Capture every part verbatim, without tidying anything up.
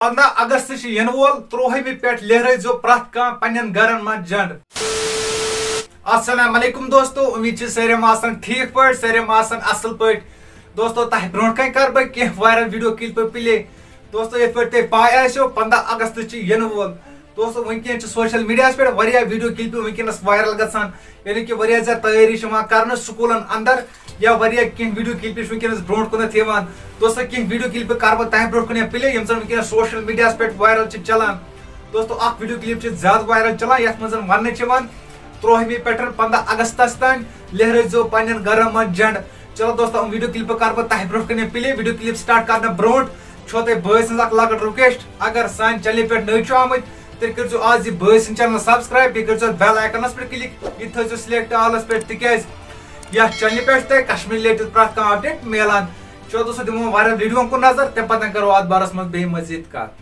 पंद्रह अगस्त इन वोल त्रोहमि पे लहराइजो प्रत कह पन्न गरन मन झंड। अस्सलाम वालेकुम दोस्तों, उम्मीद सारे आसान ठीक पे सारे आसान असल पे। दोस्तों तह ब्रो कन कर बह कह वायरल वीडियो क्लिप प्ले। दोस्तों ये पे पाय आसो पंद्रह अगस्त इन वोल। दोस्तों वनकन सोशल मीडिया पे वीडियो क्लिप वनकस वायरल गसान, यानी कि ज्यादा तैयारी कर स्कूलन अंदर या कह वीडियो क्लिप वनकस ब्रो कुन। दोस्तों कह वीडियो क्लिप कर बह तह ब्रो कुन प्ले यम वनकन सोशल मीडिया पे वायरल चलान। दोस्तों अ वीडियो क्लिप ज्यादा वायरल चलान ये वन त्रोहमि पे पंद्रह अगस्त तान लहराइजो पन्न गरन मन झंड। चलो दोस्तों वीडियो क्लिप कर बह तह ब्रो कुन प्ले। वीडियो क्लिप स्टार्ट कर ब्रो छो तुम भाई सज लकट रिक्वेस्ट, अगर सान चैनल पे नई आमत तेल कर आज भाई सन चैनल सब्सक्राइब, बे कर बेल आइकनस पे क्लिक, यह थो सिलेक्ट ऑलस पे तिकाज यह चैनल पे तक कश्मीर रिलेटेड प्रत कह अपडेट मिलान। चलो दोस्तों दिमो वायरल वीडियो को नजर, तम पतन करो अत बारस मज बे मजीद कत।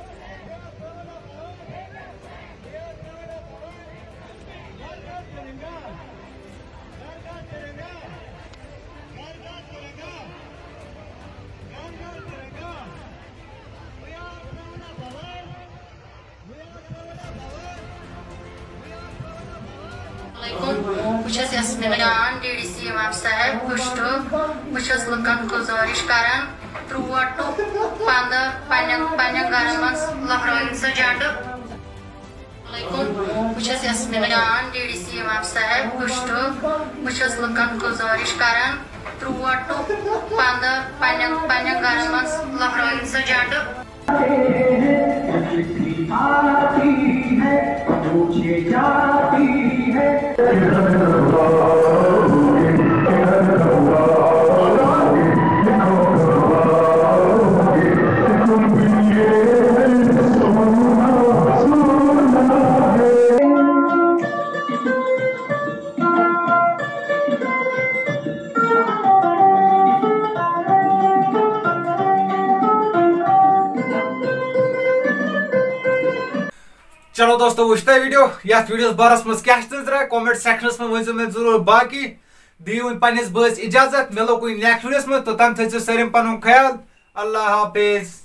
यस्मिन डीडीसी इमाम साहब पुष्टो बस लुकन गुजारिश करान त्रुव टू पंद्रह पन्न गरन मज लहराइन सह झंड। बस यस्मिन डीडीसी इमाम साहब पुष्टो बस लुकन गुजारिश करान त्रुव टू पंद्रह पन्न गरन मज लहराइन सह झंड। चलो दोस्तों वुचता वीडियो ये वीडियो बारस मज क्या नजर कमेंट सेक्शनस में वन मे जरूर। बाकी दियो पन्निस बस इजाजत, मिलो कोई नेक्स्ट वीडियोस में, तो तम थो सारे पन ख्याल। अल्लाह हाफिज।